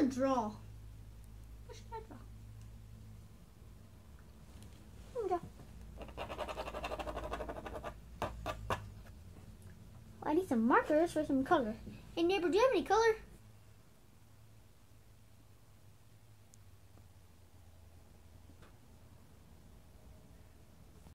want to draw. What should I draw? I need some markers for some color. Hey neighbor, do you have any color?